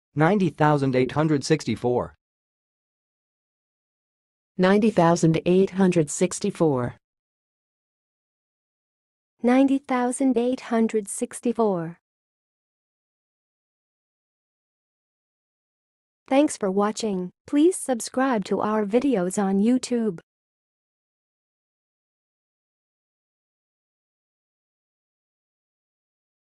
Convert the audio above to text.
90,864. 90,864. 90,864. Thanks for watching. Please subscribe to our videos on YouTube.